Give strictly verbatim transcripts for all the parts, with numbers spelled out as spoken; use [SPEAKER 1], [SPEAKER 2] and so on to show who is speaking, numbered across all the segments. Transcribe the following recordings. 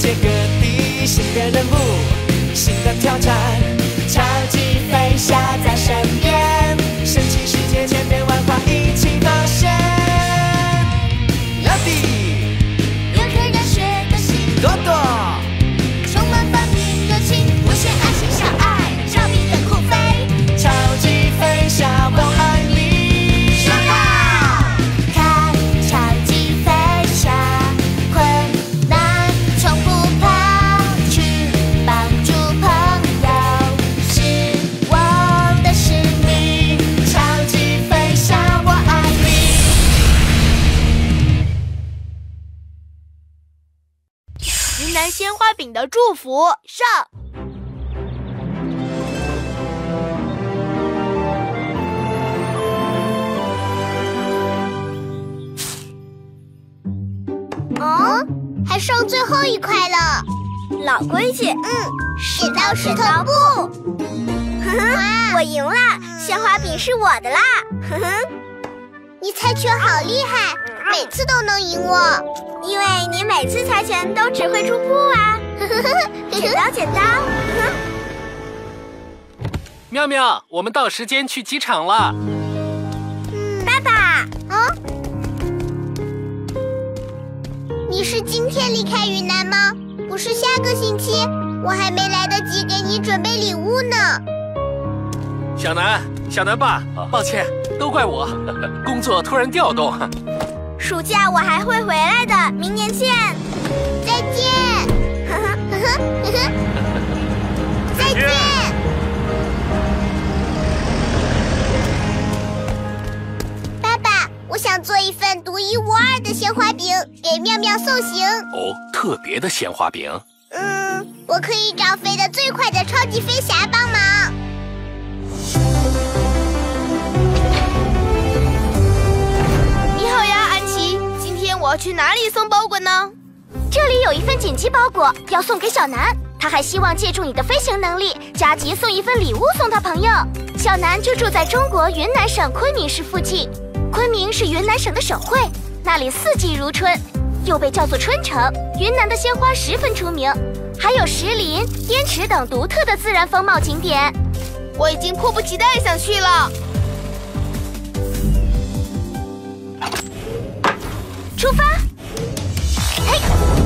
[SPEAKER 1] 界各地新的任务，新的挑战，超级飞侠在身边，神奇世界千变万化一起冒险。乐迪，
[SPEAKER 2] 有颗热血的心，
[SPEAKER 1] 多多，
[SPEAKER 2] 充满发明热情，无限爱心小爱，照明的酷飞，
[SPEAKER 1] 超级飞侠我爱你。
[SPEAKER 2] 收到，看超级飞侠，困难从不怕，去帮助朋友，是我的使命。
[SPEAKER 1] 超级飞侠我爱你。
[SPEAKER 3] 云南鲜花饼的祝福上。
[SPEAKER 2] 哦，还剩最后一块了。
[SPEAKER 3] 老规矩，
[SPEAKER 2] 嗯，剪刀石头布。哇，
[SPEAKER 3] 我赢了，鲜花饼是我的啦！哼哼，
[SPEAKER 2] 你猜拳好厉害，每次都能赢我。
[SPEAKER 3] 因为你每次猜拳都只会出布啊！剪刀，剪刀。
[SPEAKER 4] 妙妙，我们到时间去机场了。
[SPEAKER 3] 爸爸，
[SPEAKER 2] 啊？你是今天离开云南吗？不是下个星期？我还没来得及给你准备礼物呢。
[SPEAKER 4] 小南，小南爸，抱歉，都怪我，工作突然调动。
[SPEAKER 3] 暑假我还会回来的，明年见。
[SPEAKER 2] 再见。再见。爸爸，我想做一份独一无二的鲜花饼，给妙妙送行。
[SPEAKER 4] 哦，特别的鲜花饼。
[SPEAKER 2] 嗯，我可以找飞得最快的超级飞侠帮忙。
[SPEAKER 3] 你好呀，安琪，今天我要去哪里送包裹呢？
[SPEAKER 5] 这里有一份紧急包裹要送给小南，他还希望借助你的飞行能力，加急送一份礼物送他朋友。小南就住在中国云南省昆明市附近，昆明是云南省的省会，那里四季如春，又被叫做春城。云南的鲜花十分出名，还有石林、滇池等独特的自然风貌景点。
[SPEAKER 3] 我已经迫不及待想去了。
[SPEAKER 5] 出发！嘿，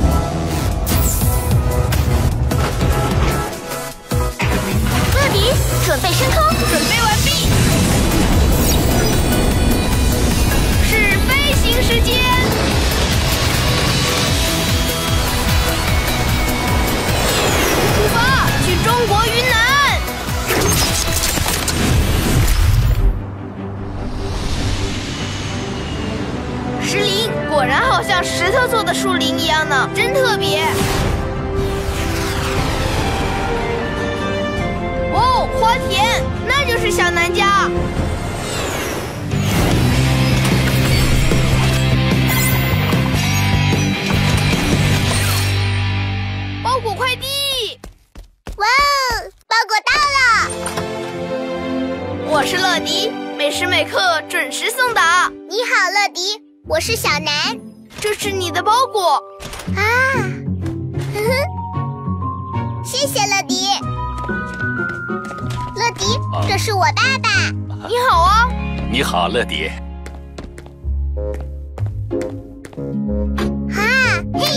[SPEAKER 5] 乐迪，准备升空，
[SPEAKER 3] 准备完毕，是飞行时间。出发，去中国云南。石林果然好像石头做的树林一样呢，真特别。哦，花田，那就是小南家。包裹快递！
[SPEAKER 2] 哇哦，包裹到了！
[SPEAKER 3] 我是乐迪，每时每刻准时送达。
[SPEAKER 2] 你好，乐迪，我是小南。
[SPEAKER 3] 这是你的包裹
[SPEAKER 2] 啊！呵呵，谢谢乐迪。乐迪，这是我爸爸。
[SPEAKER 3] 你好啊。
[SPEAKER 4] 你好，乐迪。
[SPEAKER 2] 啊，嘿！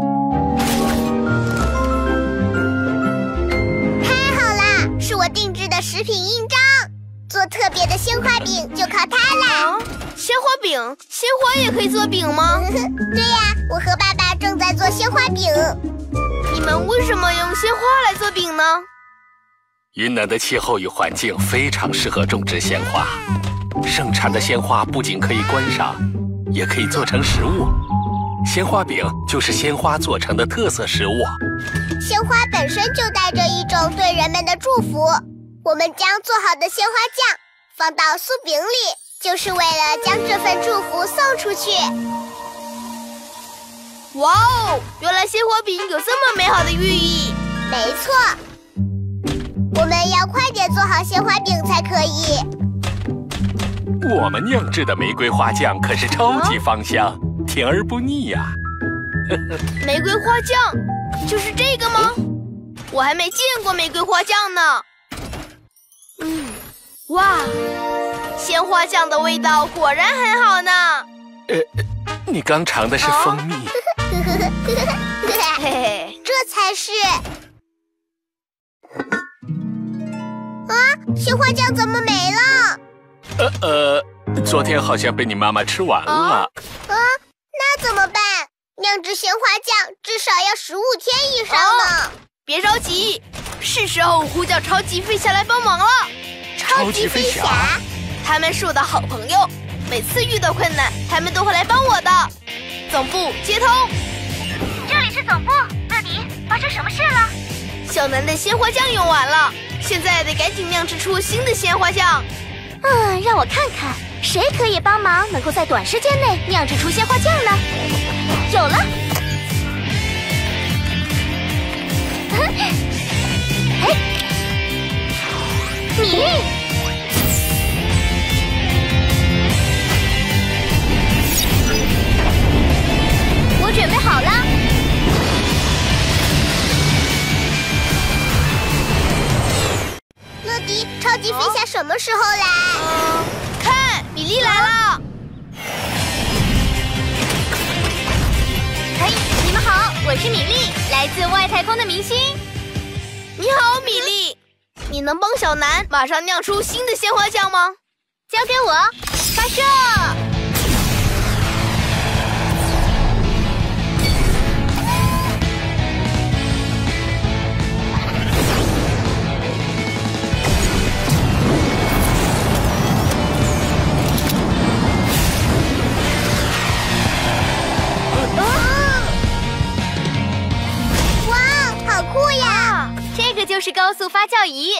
[SPEAKER 2] 太好啦，是我定制的食品印章。做特别的鲜花饼就靠它啦。
[SPEAKER 3] 啊，鲜花饼，鲜花也可以做饼吗？
[SPEAKER 2] 对呀，我和爸爸正在做鲜花饼。
[SPEAKER 3] 你们为什么用鲜花来做饼呢？
[SPEAKER 4] 云南的气候与环境非常适合种植鲜花，盛产的鲜花不仅可以观赏，也可以做成食物。鲜花饼就是鲜花做成的特色食物。
[SPEAKER 2] 鲜花本身就带着一种对人们的祝福。我们将做好的鲜花酱放到酥饼里，就是为了将这份祝福送出去。
[SPEAKER 3] 哇哦，原来鲜花饼有这么美好的寓意。
[SPEAKER 2] 没错，我们要快点做好鲜花饼才可以。
[SPEAKER 4] 我们酿制的玫瑰花酱可是超级芳香，甜而不腻呀。
[SPEAKER 3] 玫瑰花酱， 就是这个吗？我还没见过玫瑰花酱呢。嗯，哇，鲜花酱的味道果然很好呢。
[SPEAKER 4] 呃，你刚尝的是蜂蜜。
[SPEAKER 3] 嘿嘿，
[SPEAKER 2] 这才是。啊，鲜花酱怎么没了？
[SPEAKER 4] 呃呃，昨天好像被你妈妈吃完了。
[SPEAKER 2] 啊，那怎么办？酿制鲜花酱至少要十五天以上呢。
[SPEAKER 3] 哦，别着急，是时候呼叫超级飞侠来帮忙了。
[SPEAKER 4] 超级飞侠，
[SPEAKER 3] 他们是我的好朋友，每次遇到困难，他们都会来帮我的。总部接通，
[SPEAKER 5] 这里是总部，乐迪，发生什么事了？
[SPEAKER 3] 小南的鲜花酱用完了，现在得赶紧酿制出新的鲜花酱。
[SPEAKER 5] 嗯，让我看看，谁可以帮忙，能够在短时间内酿制出鲜花酱呢？有了！嘿，米粒，我准备好了。
[SPEAKER 2] 乐迪，超级飞侠什么时候来？
[SPEAKER 3] 嗯，看，米粒来了。
[SPEAKER 5] 嘿，你们好，我是米粒，来自外太空的明星。
[SPEAKER 3] 你好，米粒，你能帮小南马上酿出新的鲜花酱吗？
[SPEAKER 5] 交给我，发射！这个就是高速发酵仪。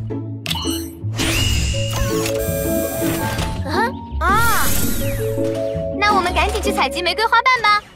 [SPEAKER 5] 啊啊！那我们赶紧去采集玫瑰花瓣吧。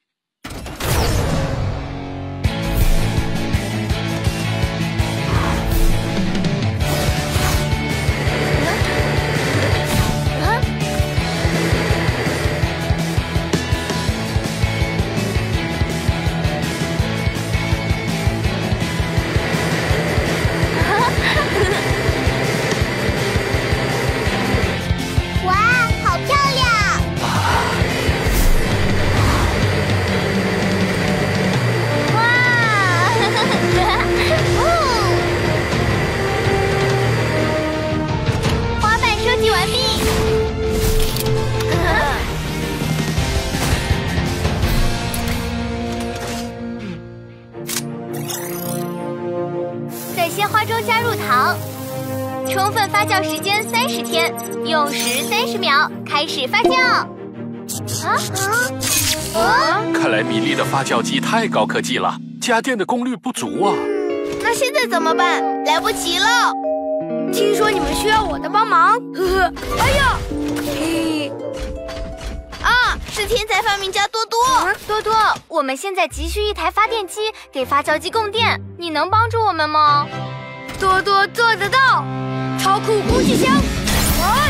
[SPEAKER 5] 鲜花中加入糖，充分发酵时间三十天，用时三十秒，开始发酵。啊啊
[SPEAKER 4] 啊！看来米粒的发酵机太高科技了，家电的功率不足啊。
[SPEAKER 3] 那现在怎么办？来不及了。听说你们需要我的帮忙，呵呵。哎呀，嘿。啊，是天才发明家多多。
[SPEAKER 5] 嗯、多多，我们现在急需一台发电机给发酵机供电，你能帮助我们吗？
[SPEAKER 3] 多多做得到，超酷空气枪，来！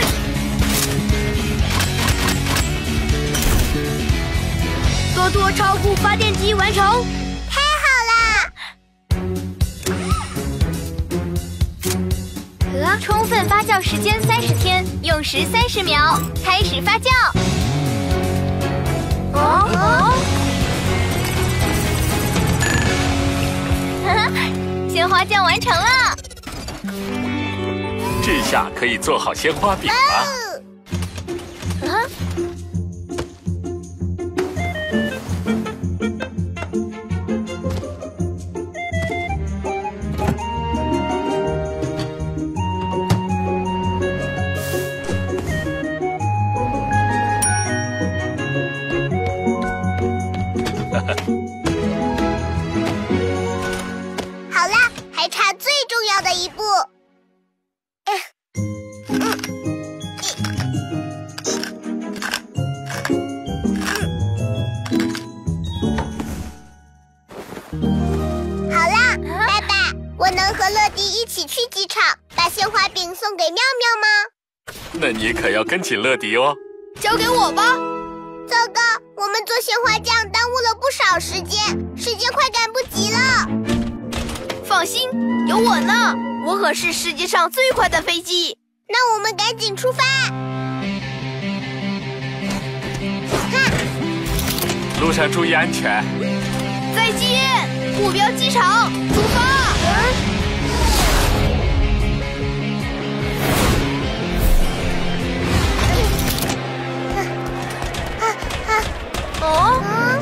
[SPEAKER 3] 多多超酷发电机完成，
[SPEAKER 2] 太好
[SPEAKER 5] 了！充分发酵时间三十天，用时三十秒，开始发酵。哦哦！鲜花酱完成了。
[SPEAKER 4] 这下可以做好鲜花饼了。
[SPEAKER 5] 啊！
[SPEAKER 2] 好啦，还差最重要的一步。我能和乐迪一起去机场，把鲜花饼送给妙妙吗？
[SPEAKER 4] 那你可要跟紧乐迪哦。
[SPEAKER 3] 交给我吧。
[SPEAKER 2] 糟糕，我们做鲜花酱耽误了不少时间，时间快赶不及了。
[SPEAKER 3] 心，有我呢，我可是世界上最快的飞机。
[SPEAKER 2] 那我们赶紧出发！
[SPEAKER 4] 路上注意安全。
[SPEAKER 3] 再见，目标机场，出发！哦，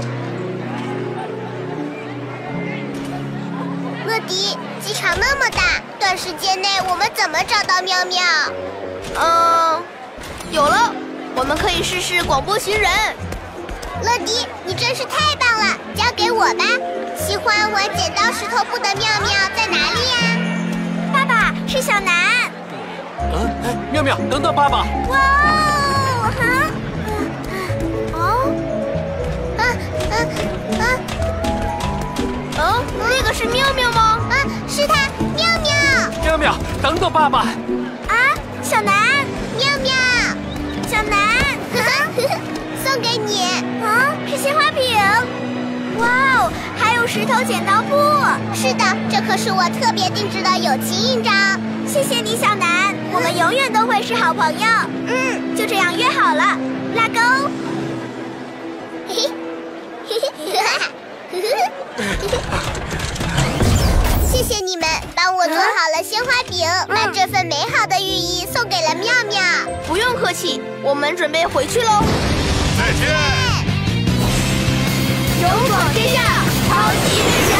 [SPEAKER 2] 乐迪，机场那么大，短时间内我们怎么找到妙妙？
[SPEAKER 3] 嗯，有了，我们可以试试广播寻人。
[SPEAKER 2] 乐迪，你真是太棒了，交给我吧。喜欢玩剪刀石头布的妙妙在哪里呀？爸爸，是小南。
[SPEAKER 4] 嗯，哎，妙妙，等等爸爸。
[SPEAKER 2] 哇哦，哈，哦，啊啊啊！
[SPEAKER 3] 嗯，那个是妙妙吗？
[SPEAKER 2] 啊，是他，妙妙。
[SPEAKER 4] 妙妙，等等爸爸。
[SPEAKER 2] 啊，小南，妙妙，小南，送给你。啊，是鲜花饼。哇哦，还有石头剪刀布。是的，这可是我特别定制的友情印章。谢谢你，小南，我们永远都会是好朋友。嗯，就这样约好了，拉钩。嘿嘿，谢谢你们帮我做好了鲜花饼，把这份美好的寓意送给了妙妙。
[SPEAKER 3] 不用客气，我们准备回去喽。
[SPEAKER 4] 再见。
[SPEAKER 3] 勇闯天下，超级飞侠。